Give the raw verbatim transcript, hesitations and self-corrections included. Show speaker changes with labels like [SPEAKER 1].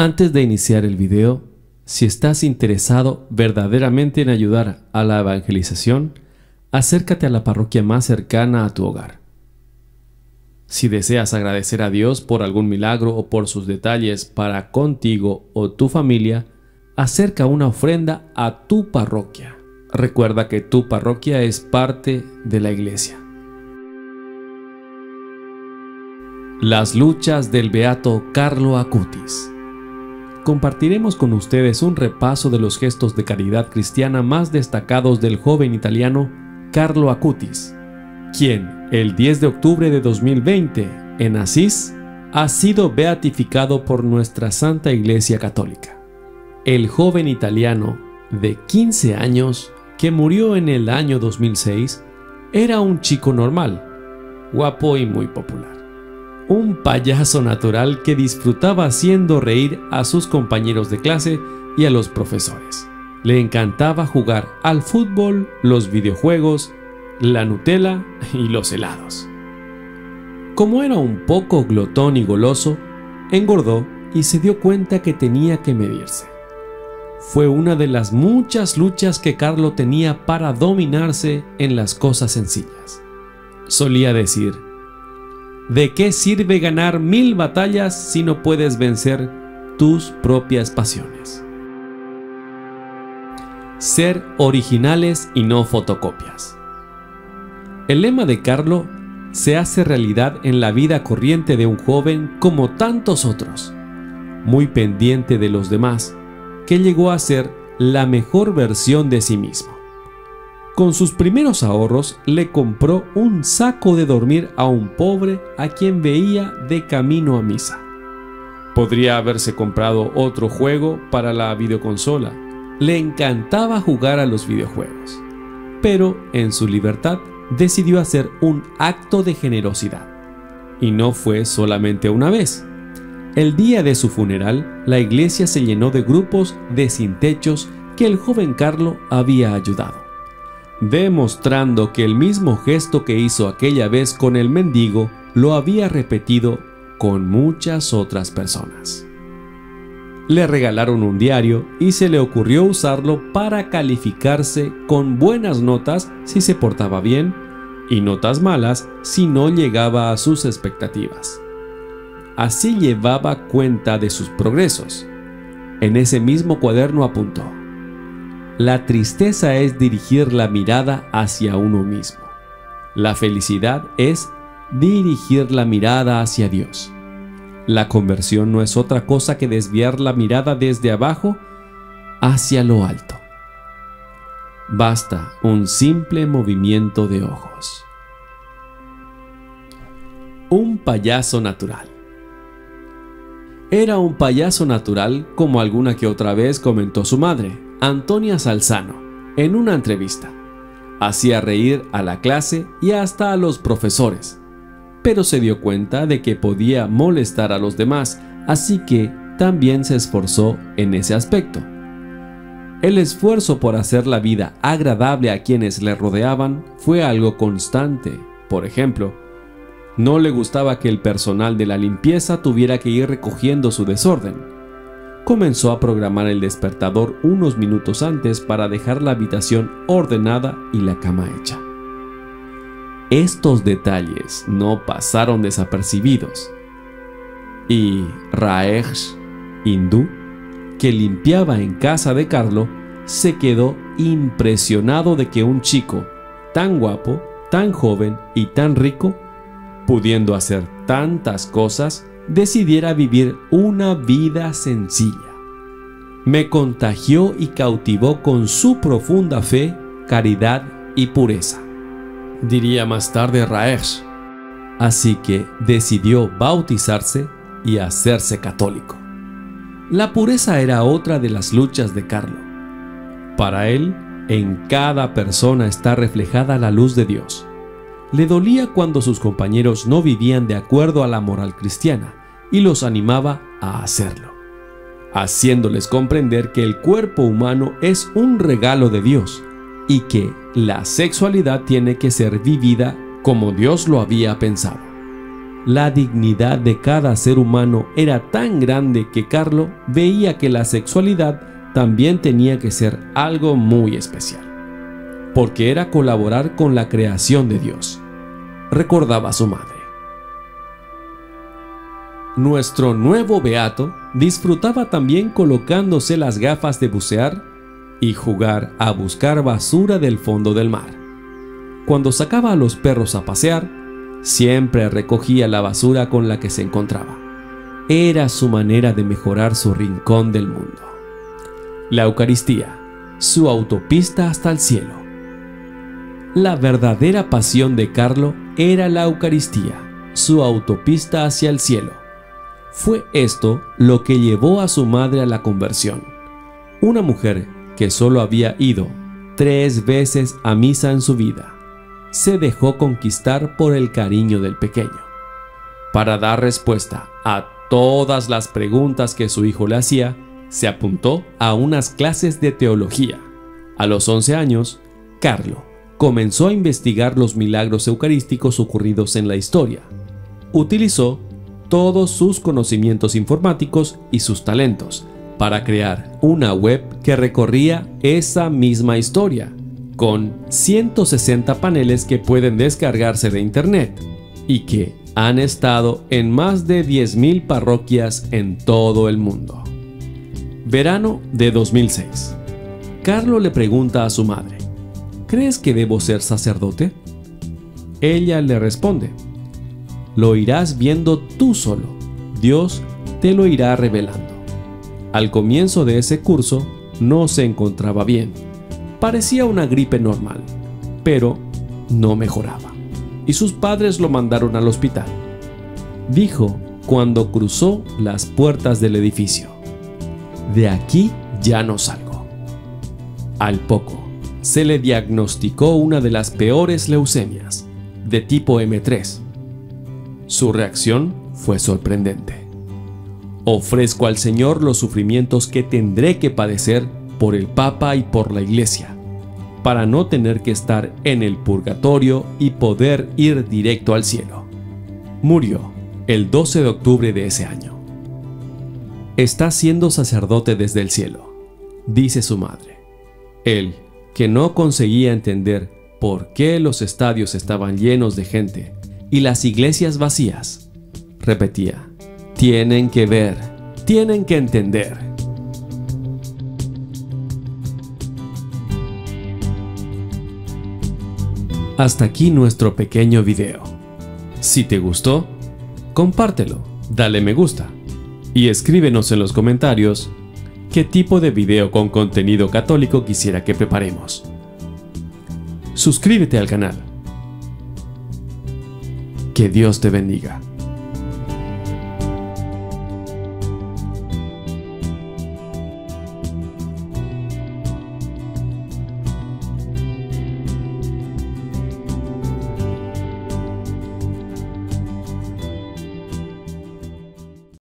[SPEAKER 1] Antes de iniciar el video, si estás interesado verdaderamente en ayudar a la evangelización, acércate a la parroquia más cercana a tu hogar. Si deseas agradecer a Dios por algún milagro o por sus detalles para contigo o tu familia, acerca una ofrenda a tu parroquia. Recuerda que tu parroquia es parte de la iglesia. Las luchas del beato Carlo Acutis. Compartiremos con ustedes un repaso de los gestos de caridad cristiana más destacados del joven italiano Carlo Acutis, quien el diez de octubre de dos mil veinte en Asís ha sido beatificado por nuestra Santa Iglesia Católica. El joven italiano de quince años que murió en el año dos mil seis era un chico normal, guapo y muy popular. Un payaso natural que disfrutaba haciendo reír a sus compañeros de clase y a los profesores. Le encantaba jugar al fútbol, los videojuegos, la Nutella y los helados. Como era un poco glotón y goloso, engordó y se dio cuenta que tenía que medirse. Fue una de las muchas luchas que Carlo tenía para dominarse en las cosas sencillas. Solía decir: ¿de qué sirve ganar mil batallas si no puedes vencer tus propias pasiones? Ser originales y no fotocopias. El lema de Carlo se hace realidad en la vida corriente de un joven como tantos otros, muy pendiente de los demás, que llegó a ser la mejor versión de sí mismo. Con sus primeros ahorros le compró un saco de dormir a un pobre a quien veía de camino a misa. Podría haberse comprado otro juego para la videoconsola. Le encantaba jugar a los videojuegos, pero en su libertad decidió hacer un acto de generosidad. Y no fue solamente una vez. El día de su funeral, la iglesia se llenó de grupos de sin techos que el joven Carlo había ayudado, demostrando que el mismo gesto que hizo aquella vez con el mendigo lo había repetido con muchas otras personas. Le regalaron un diario y se le ocurrió usarlo para calificarse con buenas notas si se portaba bien y notas malas si no llegaba a sus expectativas. Así llevaba cuenta de sus progresos. En ese mismo cuaderno apuntó: la tristeza es dirigir la mirada hacia uno mismo. La felicidad es dirigir la mirada hacia Dios. La conversión no es otra cosa que desviar la mirada desde abajo hacia lo alto. Basta un simple movimiento de ojos. Un payaso natural. Era un payaso natural, como alguna que otra vez comentó su madre, Antonia Salzano, en una entrevista. Hacía reír a la clase y hasta a los profesores, pero se dio cuenta de que podía molestar a los demás, así que también se esforzó en ese aspecto. El esfuerzo por hacer la vida agradable a quienes le rodeaban fue algo constante. Por ejemplo, no le gustaba que el personal de la limpieza tuviera que ir recogiendo su desorden. Comenzó a programar el despertador unos minutos antes para dejar la habitación ordenada y la cama hecha. Estos detalles no pasaron desapercibidos. Y Rajesh, hindú, que limpiaba en casa de Carlo, se quedó impresionado de que un chico tan guapo, tan joven y tan rico, pudiendo hacer tantas cosas, decidiera vivir una vida sencilla. Me contagió y cautivó con su profunda fe, caridad y pureza, diría más tarde Rajesh. Así que decidió bautizarse y hacerse católico. La pureza era otra de las luchas de Carlo. Para él, en cada persona está reflejada la luz de Dios. Le dolía cuando sus compañeros no vivían de acuerdo a la moral cristiana y los animaba a hacerlo, haciéndoles comprender que el cuerpo humano es un regalo de Dios y que la sexualidad tiene que ser vivida como Dios lo había pensado. La dignidad de cada ser humano era tan grande que Carlo veía que la sexualidad también tenía que ser algo muy especial, porque era colaborar con la creación de Dios, recordaba su madre. Nuestro nuevo beato disfrutaba también colocándose las gafas de bucear y jugar a buscar basura del fondo del mar. Cuando sacaba a los perros a pasear, siempre recogía la basura con la que se encontraba. Era su manera de mejorar su rincón del mundo. La Eucaristía, su autopista hasta el cielo. La verdadera pasión de Carlo era la Eucaristía, su autopista hacia el cielo. Fue esto lo que llevó a su madre a la conversión. Una mujer que solo había ido tres veces a misa en su vida, se dejó conquistar por el cariño del pequeño. Para dar respuesta a todas las preguntas que su hijo le hacía, se apuntó a unas clases de teología. A los once años, Carlo comenzó a investigar los milagros eucarísticos ocurridos en la historia. Utilizó todos sus conocimientos informáticos y sus talentos para crear una web que recorría esa misma historia, con ciento sesenta paneles que pueden descargarse de internet y que han estado en más de diez mil parroquias en todo el mundo. Verano de dos mil seis. Carlo le pregunta a su madre: ¿crees que debo ser sacerdote? Ella le responde: lo irás viendo tú solo, Dios te lo irá revelando. Al comienzo de ese curso no se encontraba bien, parecía una gripe normal, pero no mejoraba, y sus padres lo mandaron al hospital. Dijo cuando cruzó las puertas del edificio: de aquí ya no salgo. Al poco, se le diagnosticó una de las peores leucemias, de tipo eme tres. Su reacción fue sorprendente. Ofrezco al Señor los sufrimientos que tendré que padecer por el Papa y por la Iglesia, para no tener que estar en el purgatorio y poder ir directo al cielo. Murió el doce de octubre de ese año. Está siendo sacerdote desde el cielo, dice su madre. Él, que no conseguía entender por qué los estadios estaban llenos de gente y las iglesias vacías, repetía: tienen que ver, tienen que entender. Hasta aquí nuestro pequeño video. Si te gustó, compártelo, dale me gusta y escríbenos en los comentarios qué tipo de video con contenido católico quisiera que preparemos. Suscríbete al canal. Que Dios te bendiga.